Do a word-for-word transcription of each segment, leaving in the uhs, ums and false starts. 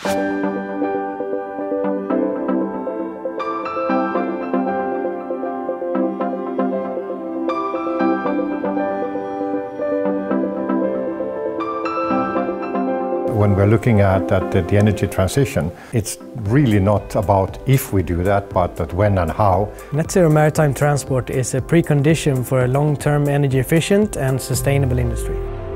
When we're looking at, at the energy transition, it's really not about if we do that, but that when and how. Net zero maritime transport is a precondition for a long-term energy efficient and sustainable industry.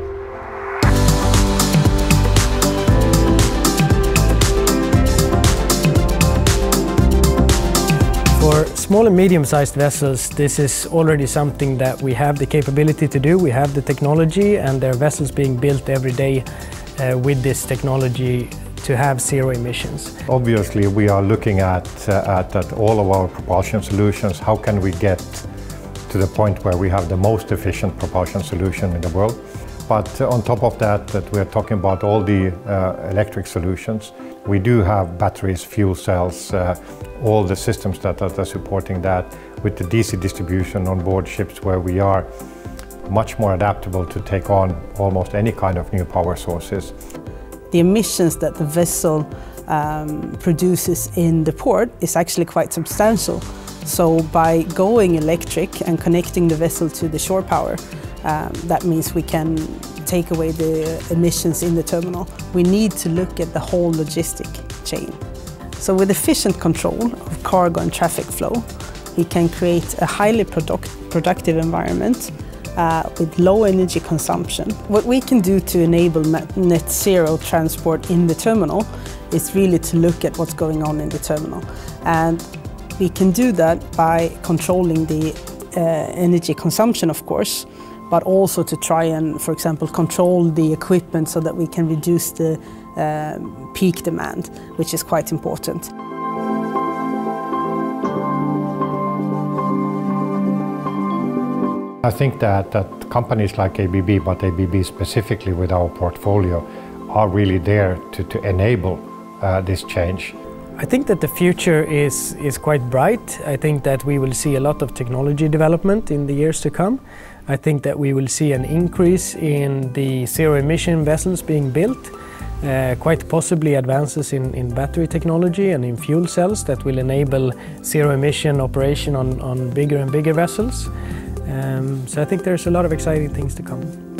For small and medium-sized vessels, this is already something that we have the capability to do. We have the technology, and there are vessels being built every day uh, with this technology to have zero emissions. Obviously, we are looking at, uh, at, at all of our propulsion solutions. How can we get to the point where we have the most efficient propulsion solution in the world? But uh, on top of that, that we are talking about all the uh, electric solutions. We do have batteries, fuel cells, uh, all the systems that, that are supporting that, with the D C distribution on board ships, where we are much more adaptable to take on almost any kind of new power sources. The emissions that the vessel um, produces in the port is actually quite substantial. So by going electric and connecting the vessel to the shore power, um, that means we can take away the emissions in the terminal. We need to look at the whole logistic chain. So with efficient control of cargo and traffic flow, we can create a highly product productive environment uh, with low energy consumption. What we can do to enable net zero transport in the terminal is really to look at what's going on in the terminal. And we can do that by controlling the uh, energy consumption, of course, but also to try and, for example, control the equipment so that we can reduce the uh, peak demand, which is quite important. I think that, that companies like A B B, but A B B specifically with our portfolio, are really there to, to enable uh, this change. I think that the future is, is quite bright. I think that we will see a lot of technology development in the years to come. I think that we will see an increase in the zero-emission vessels being built, uh, quite possibly advances in, in battery technology and in fuel cells that will enable zero-emission operation on, on bigger and bigger vessels. Um, so I think there's a lot of exciting things to come.